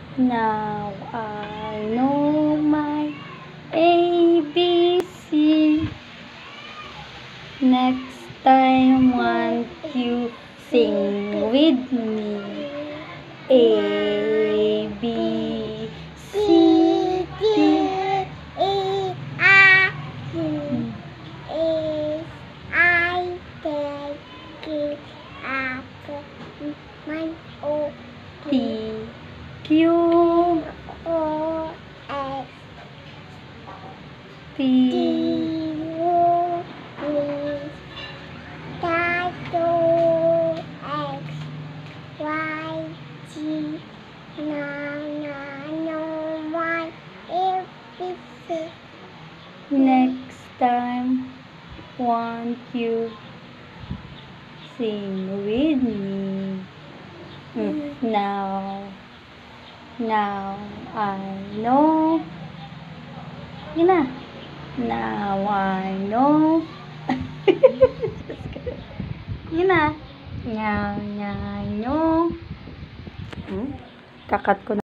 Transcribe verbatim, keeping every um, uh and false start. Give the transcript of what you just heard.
Now I know my A B C. Next time want you sing with me. A B C D. E A U S I K A M O P Q O S T U V W X Y Z Y F Z. Next time want you sing with me. Mm, Now, now I know. Yun na. Now I know. Yun na. Now, now I know. Hmm? Kakat ko na.